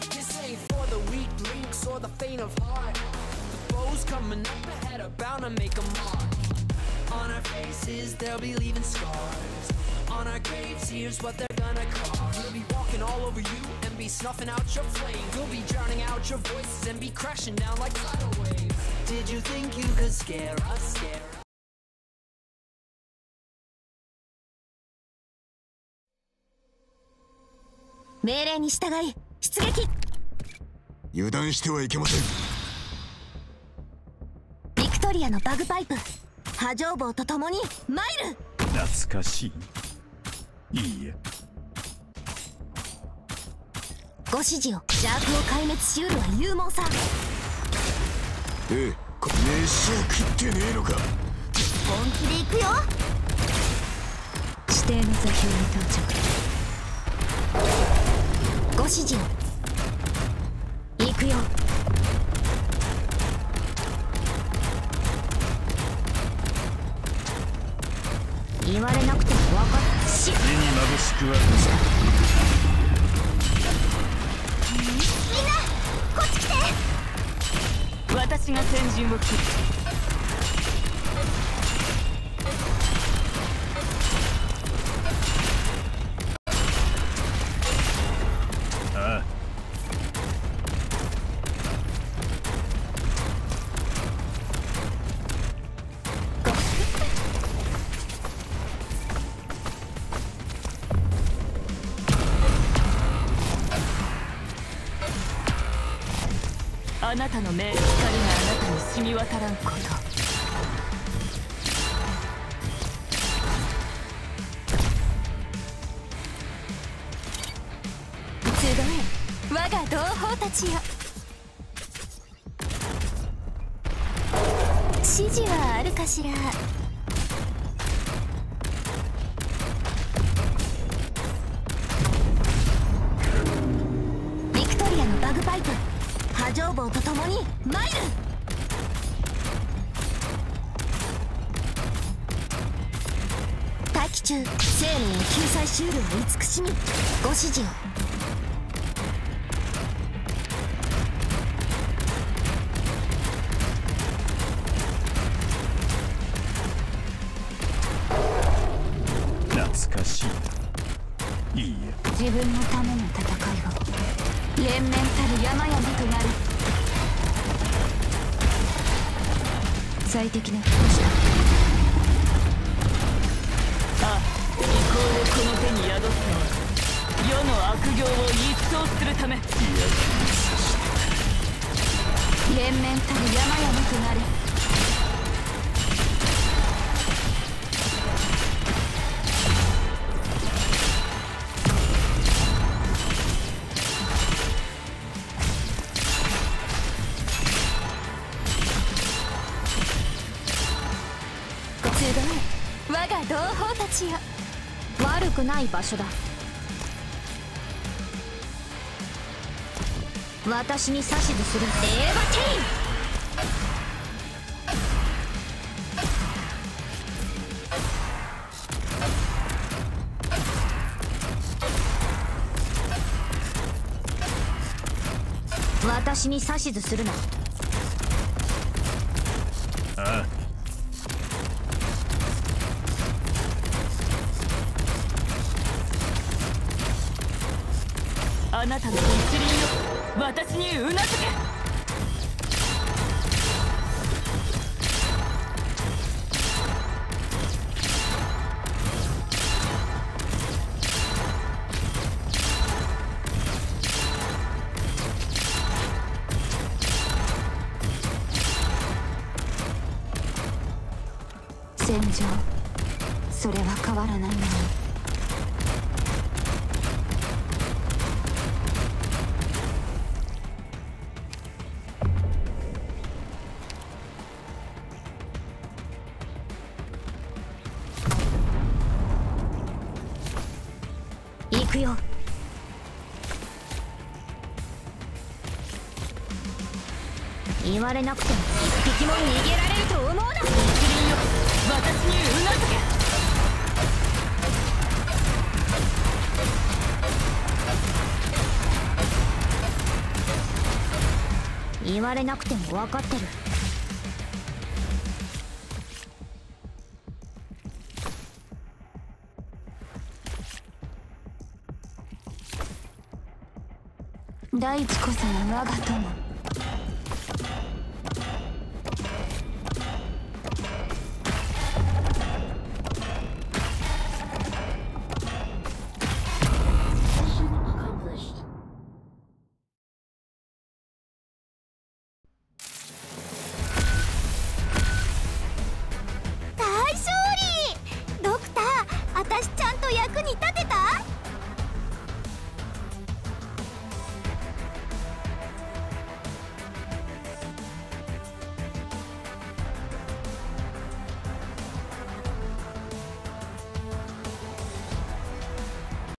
This ain't for the weak links or the faint of heart. The foes coming up ahead are bound to make a mark. On our faces they'll be leaving scars. On our graves here's what they're gonna carve. We'll be walking all over you and be snuffing out your flame. We'll be drowning out your voices and be crashing down like tidal waves. Did you think you could scare us? 「命令に従い出撃!」 油断してはいけません。 ビクトリアのバグパイプ波状棒と共に参る。 懐かしい。いいえ。 ご指示を。邪悪を壊滅しうるは勇猛さ。 飯を食ってねえのか。 本気で行くよ。 指定の座標に到着。 ご指示を。行くよ。言われなくても分かった。 目に眩しくはみんなこっち来て。 私が先陣を切る。 ああ。 あなたの命、光があなたに染み渡らんこと。 集え我が同胞たちよ。指示はあるかしら。ビクトリアのバグパイプ波状棒と共に参る。待機中。生命を救済しうるは慈しみ。ご指示を。 懐かしい。いいえ。 自分のための戦いを。連綿たる山々となる。 最適な服をした。ああ、意向をこの手に宿すのは世の悪行を一掃するため。 連綿たる山々となる。我が同胞たちよ。悪くない場所だ。私に指図する。エーバテイン。私に指図するな。 ああ。 あなたの一輪を私にうなずけ。 戦場、それは変わらないもの。行くよ。言われなくても一匹も逃げられると思うな。一輪よ、私にうなずけ。 言われなくても分かってる。大地こそが我が友。